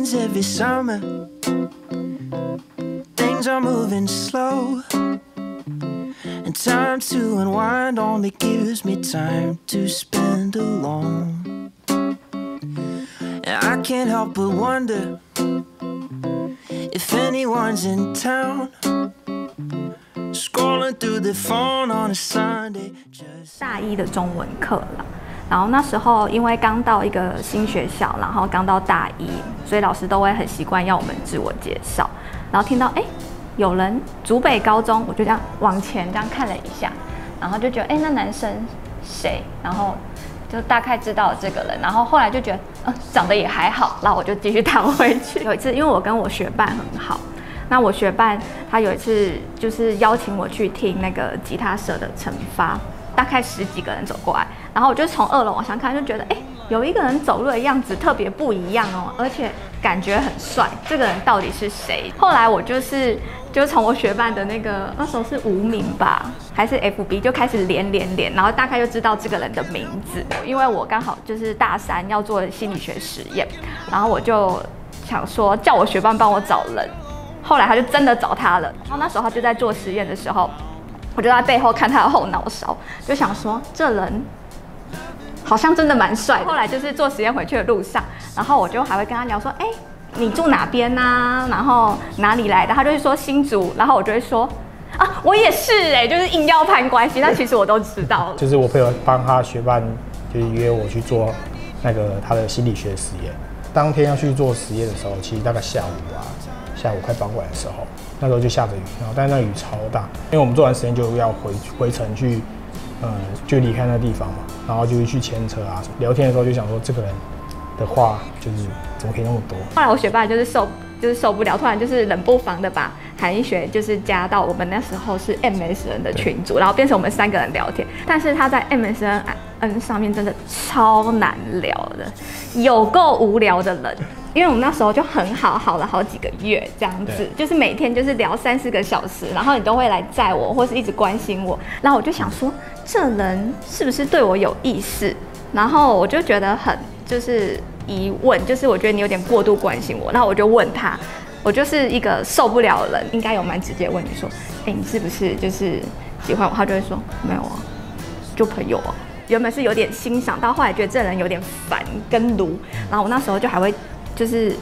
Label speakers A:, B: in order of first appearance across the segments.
A: happens every summer. Things are moving slow, and time to unwind only gives me time to spend alone. And I can't help but wonder if anyone's in town, scrolling through the phone on a Sunday.
B: 大一的中文课啦，然后那时候因为刚到一个新学校，然后刚到大一，所以老师都会很习惯要我们自我介绍。然后听到有人竹北高中，我就这样往前这样看了一下，然后就觉得那男生谁？然后就大概知道这个人，然后后来就觉得长得也还好，然后我就继续谈回去。有一次，因为我跟我学伴很好。那我学伴他有一次就是邀请我去听那个吉他社的惩罚，大概10几个人走过来，然后我就从2楼往上看，就觉得有一个人走路的样子特别不一样哦，而且感觉很帅，这个人到底是谁？后来我就从我学伴的那个那时候是无名吧，还是 FB 就开始连，然后大概就知道这个人的名字，因为我刚好就是大3要做心理学实验，然后我就想说叫我学伴帮我找人。后来他就真的找他了，然后那时候他就在做实验的时候，我就在背后看他的后脑勺，就想说这人好像真的蛮帅的。后来就是做实验回去的路上，然后我就还会跟他聊说，你住哪边啊？然后哪里来的？他就会说新竹，然后我就会说我也是就是硬要攀关系，但其实我都知道了。
C: 就是我朋友帮他学伴，就是约我去做那个他的心理学实验。当天要去做实验的时候，其实大概下午快傍晚的时候，那时候就下着雨，然后但是那雨超大，因为我们做完实验就要回程去，就离开那个地方嘛，然后就去牵车啊。聊天的时候就想说，这个人的话就是怎么可以那么多？
B: 后来我学霸就是受不了，突然就是冷不防的把韩医学就是加到我们那时候是 MSN 的群组，然后变成我们3个人聊天。但是他在 MSN 上面真的超难聊的，有够无聊的人。因为我们那时候就很好了好几个月这样子，就是每天就是聊3、4个小时，然后你都会来载我，或是一直关心我。然后我就想说，这人是不是对我有意思？然后我就觉得很就是疑问，就是我觉得你有点过度关心我。然后我就问他，我就是一个受不了的人，应该有蛮直接问你说，你是不是就是喜欢我？他就会说没有啊，就朋友啊。原本是有点欣赏，到后来觉得这人有点烦跟鲁。然后我那时候就还会。就是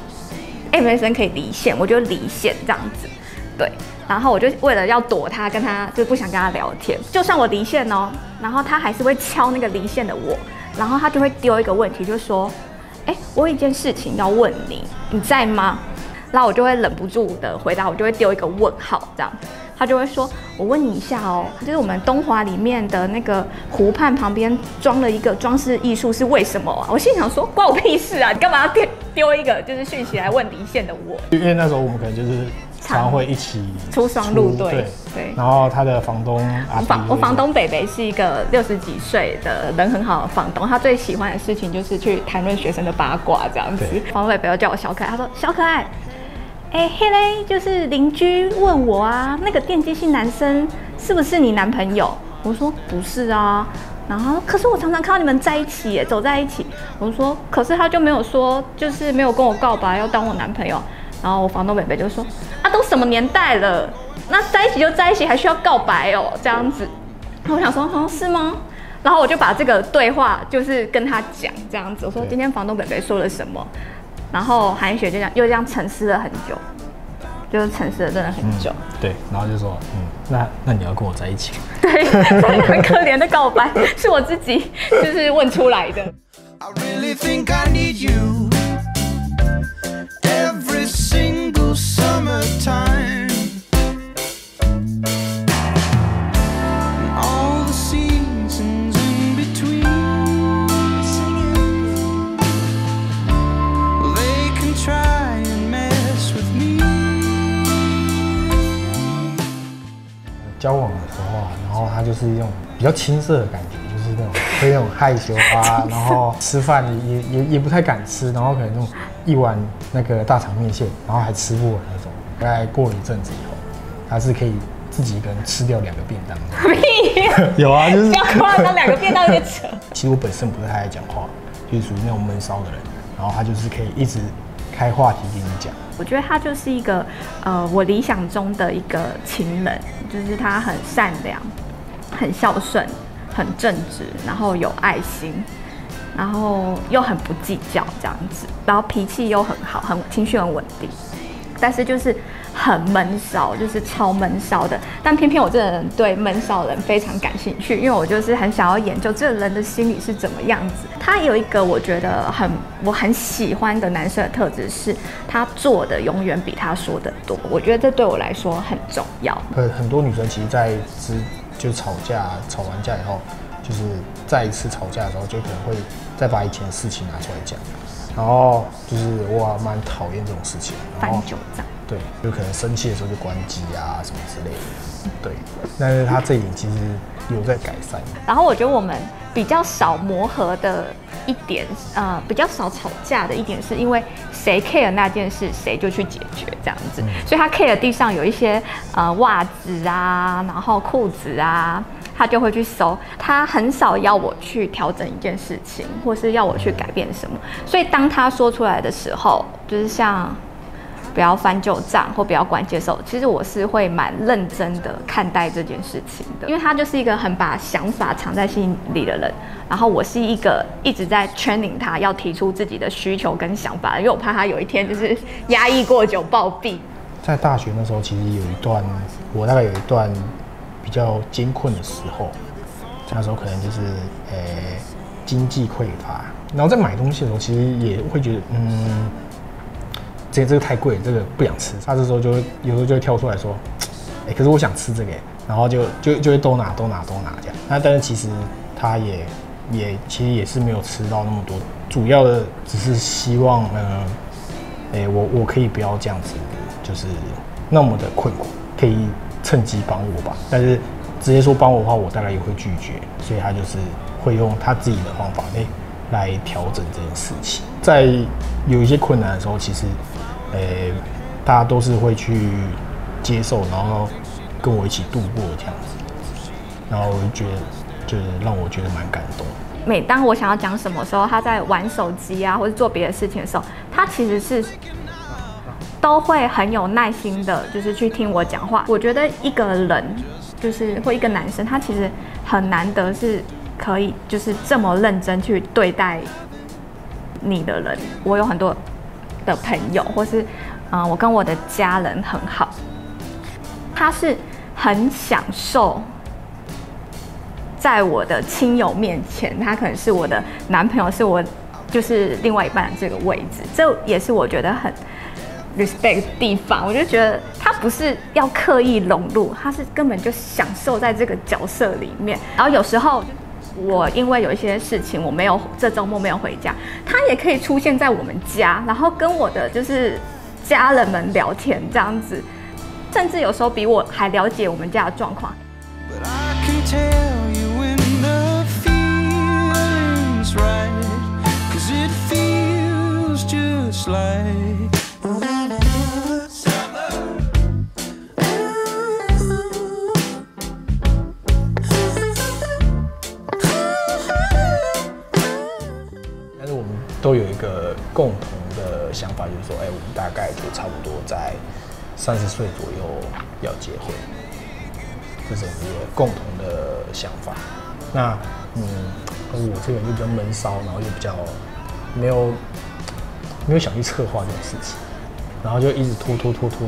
B: MSN 可以离线，我就离线这样子，对。然后我就为了要躲他，跟他就不想跟他聊天。就算我离线哦，然后他还是会敲那个离线的我，然后他就会丢一个问题，就说：“我有一件事情要问你，你在吗？”然后我就会忍不住的回答，我就会丢一个问号这样。他就会说：“我问你一下哦，就是我们东华里面的那个湖畔旁边装了一个装饰艺术，是为什么啊？”我心想说：“关我屁事啊！你干嘛要丢一个就是讯息来问离线的我？”
C: 因为那时候我们可能就是常会一起
B: 出双入对。
C: 然后他的房东
B: 我房东北北是一个60几岁的人，很好的房东，他最喜欢的事情就是去谈论学生的八卦这样子。房东北北又叫我小可爱，他说：“小可爱。”嘿嘞，就是邻居问我啊，那个电机系男生是不是你男朋友？我说不是啊，然后可是我常常看到你们在一起耶，走在一起。我说可是他就没有说，就是没有跟我告白要当我男朋友。然后我房东北北就说都什么年代了，那在一起就在一起，还需要告白哦？这样子。然后我想说是吗？然后我就把这个对话就是跟他讲这样子，我说今天房东北北说了什么。然后韩医学就这样沉思了很久，就是沉思了真的很久。
C: 对，然后就说，那你要跟我在一起。
B: 对，很可怜的告白是我自己就是问出来的。I really think I need you every single summertime. All the seasons in between. They can try and mess with me.
C: 交往的时候啊，然后他就是一种比较青涩的感觉，就是那种会那种害羞啊，然后吃饭也不太敢吃，然后可能那种一碗那个大肠面线，然后还吃不完那种。大概过了一阵子以后，他是可以自己一个人吃掉2个便当。屁！有啊，就是不要夸张，2个便当有点扯。其实我本身不是太爱讲话，就是属于那种闷骚的人，然后他就是可以一直开话题跟你讲。
B: 我觉得他就是一个我理想中的一个情人，就是他很善良、很孝顺、很正直，然后有爱心，然后又很不计较这样子，然后脾气又很好，情绪很稳定，但是就是很闷骚，就是超闷骚的。但偏偏我这个人对闷骚的人非常感兴趣，因为我就是很想要研究这个人的心理是怎么样子。他有一个我觉得我很喜欢的男生的特质是，他做的永远比他说的多。我觉得这对我来说很重要。
C: 很多女生其实就吵完架以后，就是再一次吵架的时候，就可能会再把以前的事情拿出来讲。然后就是我蛮讨厌这种事情，
B: 翻旧账。
C: 对，就可能生气的时候就关机啊什么之类的。对，但是他这一点其实有在改善。
B: 然后我觉得我们比较少磨合的一点，比较少吵架的一点，是因为谁 care 那件事，谁就去解决这样子。所以他 care 地上有一些袜子啊，然后裤子啊，他就会去收。他很少要我去调整一件事情，或是要我去改变什么。所以当他说出来的时候，就是像不要翻旧账或不要关接受，其实我是会蛮认真的看待这件事情的，因为他就是一个很把想法藏在心里的人，然后我是一个一直在 training 他要提出自己的需求跟想法，因为我怕他有一天就是压抑过久暴毙。
C: 在大学那时候，其实我大概有一段比较艰困的时候，那时候可能就是经济匮乏，然后在买东西的时候，其实也会觉得这个太贵了，这个不想吃。他这时候有时候就会跳出来说，可是我想吃这个，然后就会都拿这样。那但是其实他其实也是没有吃到那么多，主要的只是希望我可以不要这样子，就是那么的困苦，可以趁机帮我吧。但是直接说帮我的话，我大概也会拒绝，所以他就是会用他自己的方法来调整这件事情。在有一些困难的时候，其实大家都是会去接受，然后跟我一起度过这样子，然后我就觉得就是让我觉得蛮感动。
B: 每当我想要讲什么时候，他在玩手机啊，或者做别的事情的时候，他其实是都会很有耐心的，就是去听我讲话。我觉得一个人就是或一个男生，他其实很难得是可以就是这么认真去对待你的人。我有很多的朋友，或是我跟我的家人很好，他是很享受在我的亲友面前，他可能是我的男朋友，是我就是另外一半的这个位置，这也是我觉得很 respect 的地方。我就觉得他不是要刻意融入，他是根本就享受在这个角色里面。然后有时候我因为有一些事情，这周末没有回家，他也可以出现在我们家，然后跟我的就是家人们聊天这样子，甚至有时候比我还了解我们家的状况。
C: 都有一个共同的想法，就是说，我们大概就差不多在30岁左右要结婚，这是我们一个共同的想法。那我这个人就比较闷骚，然后又比较没有想去策划这种事情，然后就一直拖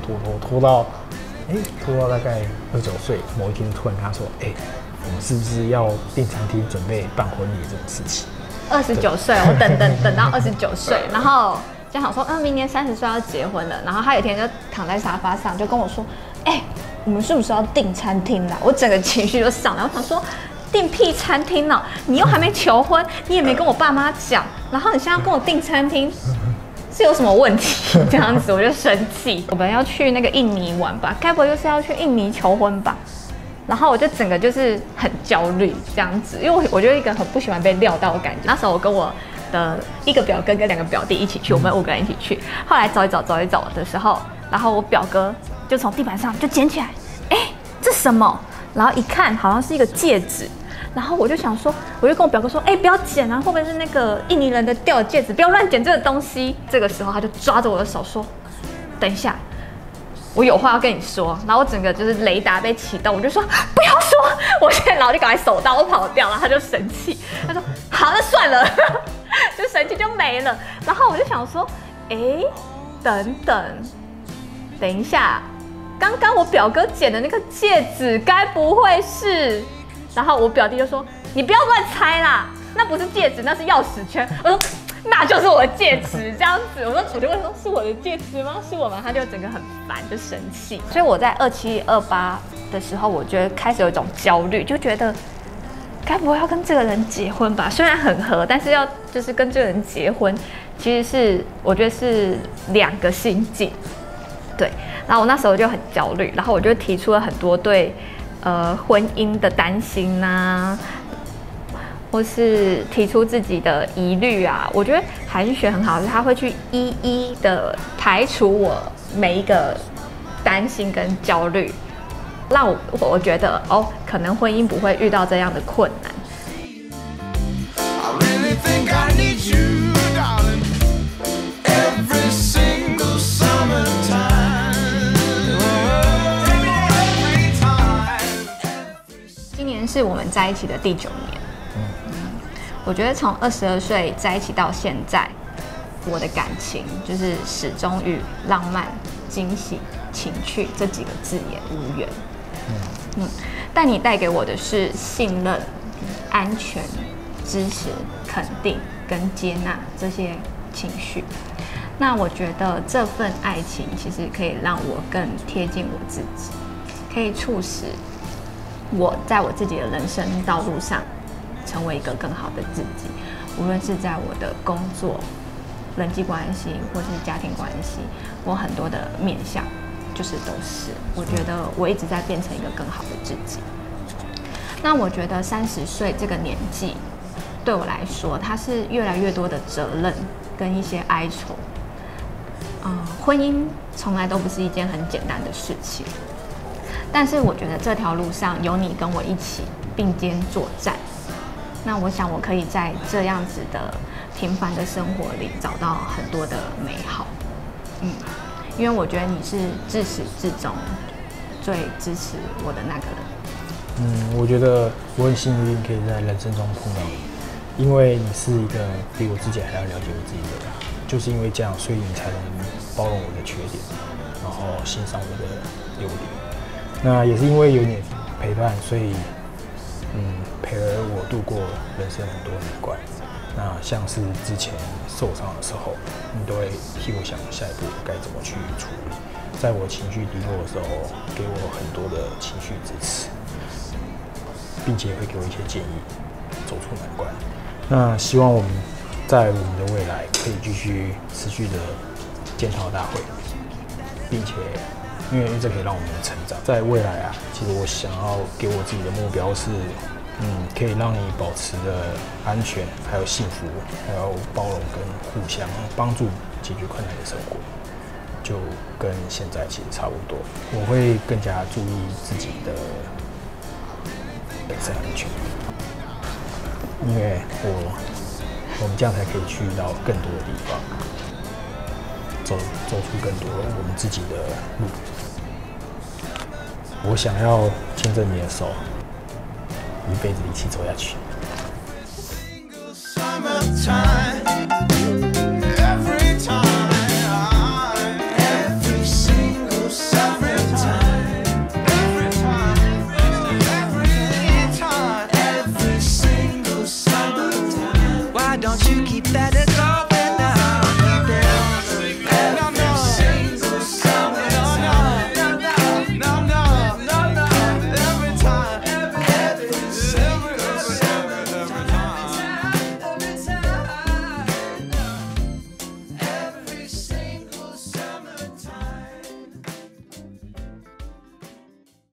C: 到大概29岁，某一天突然跟他说，我们是不是要订餐厅准备办婚礼这种事情？29
B: 岁，我等到29岁，然后就想说，明年30岁要结婚了。然后他有一天就躺在沙发上，就跟我说，我们是不是要订餐厅啦？我整个情绪就上来，我想说，订屁餐厅呢？你又还没求婚，你也没跟我爸妈讲，然后你现在要跟我订餐厅，是有什么问题？这样子我就生气。我们要去那个印尼玩吧，该不会又是要去印尼求婚吧？然后我就整个就是很焦虑这样子，因为我就一个很不喜欢被撂到的感觉。那时候我跟我的一个表哥跟2个表弟一起去，我们5个人一起去。后来走一走的时候，然后我表哥就从地板上就捡起来，这什么？然后一看好像是一个戒指， 然后我就想说，我就跟我表哥说，不要捡啊，会不会是那个印尼人的掉的戒指？不要乱捡这个东西。这个时候他就抓着我的手说，等一下。我有话要跟你说，然后我整个就是雷达被启动，我就说不要说，我现在然后就赶快手刀跑掉了，他就生气，他说好，那算了，就生气就没了。然后我就想说，等一下，刚刚我表哥捡的那个戒指，该不会是？然后我表弟就说你不要乱猜啦，那不是戒指，那是钥匙圈。我说。那就是我的戒指，这样子，我就问说，是我的戒指吗？是我吗？他就整个很烦，就生气。所以我在27、28的时候，我觉得开始有一种焦虑，就觉得该不会要跟这个人结婚吧？虽然很合，但是要就是跟这个人结婚，其实是我觉得是2个心境。对，然后我那时候就很焦虑，然后我就提出了很多对婚姻的担心啊。或是提出自己的疑虑啊，我觉得韩雪很好，是他会去一一的排除我每一个担心跟焦虑，让我觉得可能婚姻不会遇到这样的困难。今年是我们在一起的第9年。我觉得从22岁在一起到现在，我的感情就是始终与浪漫、惊喜、情趣这几个字眼无缘。但你带给我的是信任、安全、支持、肯定跟接纳这些情绪。那我觉得这份爱情其实可以让我更贴近我自己，可以促使我在我自己的人生道路上成为一个更好的自己，无论是在我的工作、人际关系或是家庭关系，我很多的面向就是都是，我觉得我一直在变成一个更好的自己。那我觉得30岁这个年纪对我来说，它是越来越多的责任跟一些哀愁。婚姻从来都不是一件很简单的事情，但是我觉得这条路上有你跟我一起并肩作战。那我想我可以在这样子的平凡的生活里找到很多的美好，因为我觉得你是自始至终最支持我的那个人。
C: 我觉得我很幸运可以在人生中碰到你，因为你是一个比我自己还要了解我自己的人，就是因为这样，所以你才能包容我的缺点，然后欣赏我的优点。那也是因为有你陪伴，所以陪了我度过人生很多难关。那像是之前受伤的时候，你都会替我想下一步该怎么去处理。在我情绪低落的时候，给我很多的情绪支持，并且会给我一些建议，走出难关。那希望我们在我们的未来可以继续持续的检讨大会，并且因为这可以让我们成长。在未来啊，其实我想要给我自己的目标是，可以让你保持的安全，还有幸福，还有包容跟互相帮助解决困难的生活，就跟现在其实差不多。我会更加注意自己的本身安全，因为我们这样才可以去到更多的地方，走出更多我们自己的路。我想要牵着你的手，一辈子一起走下去。